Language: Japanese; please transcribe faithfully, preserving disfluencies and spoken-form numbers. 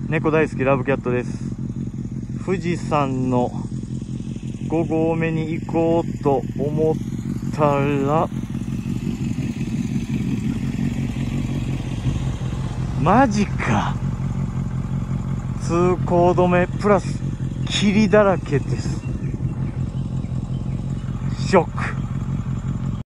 猫大好きラブキャットです。富士山のご合目に行こうと思ったら、マジか。通行止めプラス霧だらけです。ショック。